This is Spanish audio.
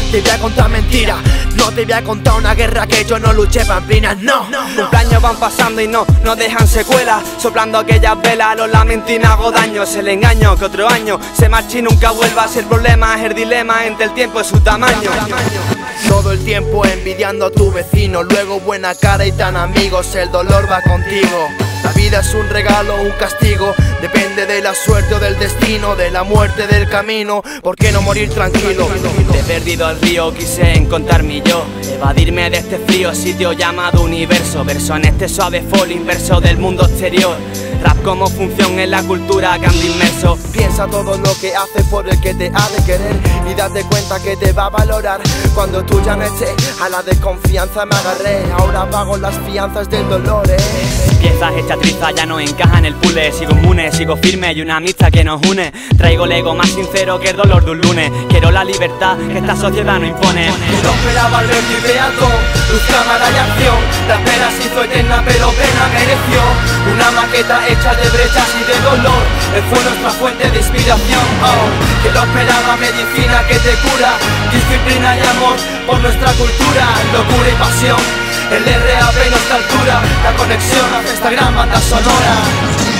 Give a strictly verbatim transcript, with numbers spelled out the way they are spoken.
te voy a contar mentiras. No te voy a contar una guerra que yo no luché pamplinas, no. Los años van pasando y no, no dejan secuelas. Soplando aquellas velas, los lamentos y me hago daño. Es el engaño que otro año se marcha y nunca vuelva. Si el problema es el dilema entre el tiempo y su tamaño. Todo el tiempo envidiando a tu vecino, luego buena cara y tan amigos, el dolor va contigo. La vida es un regalo o un castigo, depende de la suerte o del destino, de la muerte del camino, ¿por qué no morir tranquilo? Te he perdido al río, quise encontrar mi yo, evadirme de este frío sitio llamado universo. Verso en este suave folio inverso del mundo exterior. Rap como función en la cultura que ando inmerso. Piensa todo lo que haces por el que te ha de querer y date cuenta que te va a valorar cuando tú ya no estés. A la desconfianza me agarré, ahora pago las fianzas del dolor, eh. Piezas hechas trizas ya no encajan en el puzzle. Sigo inmune, sigo firme y una amistad que nos une. Traigo el ego más sincero que el dolor de un lunes. Quiero la libertad que esta sociedad no impone. No esperaba al ver mi peatón, luz, cámara y acción. La espera se hizo eterna pero pena mereció. Una maqueta hecha de brechas y de dolor, él fue nuestra fuente de inspiración. Oh, que lo esperaba, medicina que te cura, disciplina y amor por nuestra cultura, locura y pasión. El R A P nuestra altura, la conexión hace esta gran banda sonora.